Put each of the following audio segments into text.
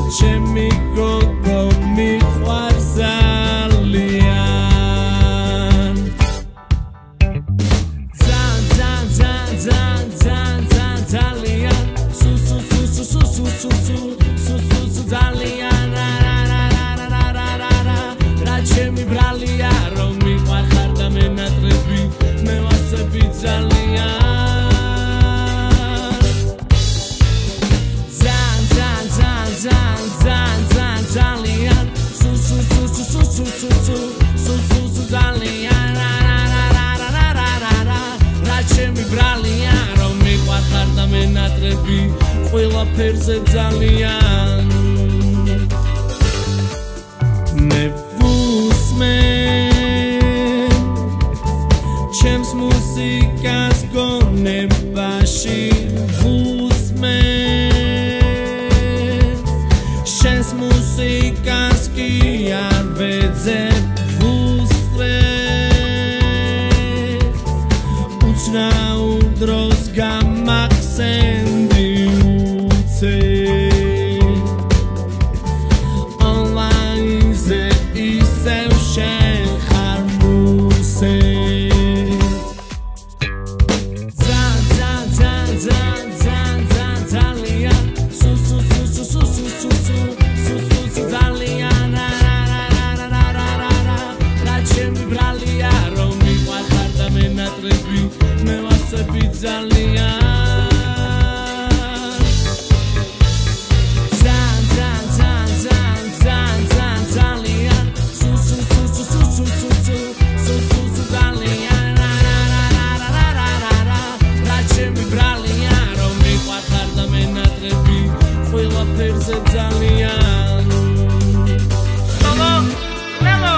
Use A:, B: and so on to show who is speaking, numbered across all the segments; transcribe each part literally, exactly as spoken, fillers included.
A: ჩემი გოგო მიყვარს ძალიან ძალიან ძალიან ძალიან ძალიან ძალიან ძალიან სუ სუ სუ სუ სუ სუ სუ სუ სუ სუ ძალიან რა რა რა რა რა რა რა რა რა ჩემი ბრალია რომ მიყვარხარ და მენატრები მე ვასები ძალიან Zan zan zan zalian su su su su su su su su su su su zalian ra ra ra ra ra ra ra ra ra chemi bralian rom miqvarxar da menatrები ყველაფერზე ძალიან მე ვუსმე ჩემს მუსიკას გონებაში ვუსმე Შენს მუსიკას კი არ ვეძებ ვუსწრე უცნაურ დროს გამახსენდი უცე ონლაინზე ისევ შენ ხარ მუსე ძალიან ძალიან ძალიან ძალიან ძალიან სუ სუ სუ სუ სუ სუ სუ მე ვასები ძალიან ძალიან ძალიან ძალიან ძალიან ძალიან ძალიან სუ სუ სუ სუ სუ სუ სუ სუ სუ სუ ძალიან რა რა რა რა რა რა რა რა რა ჩემი ბრალია რომ მიყვარხარ და მენატრები ყველაფერზე ძალიან Hello Hello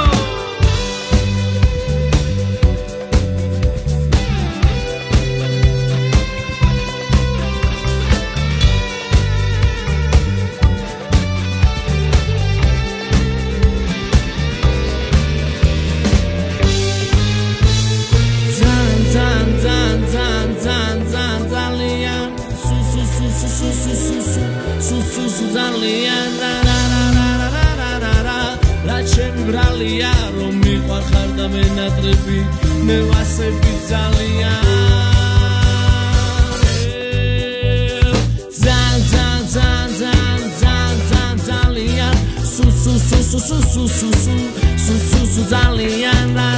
A: ძალიან რა რა რა რა რა რა რა რა ჩემი ბრალია რომ მიყვარხარ და მენატრები მე ვასები ძალიან ძალიან ძალიან ძალიან ძალიან ძალიან სუ სუ სუ სუ სუ სუ სუ სუ სუ სუ ძალიან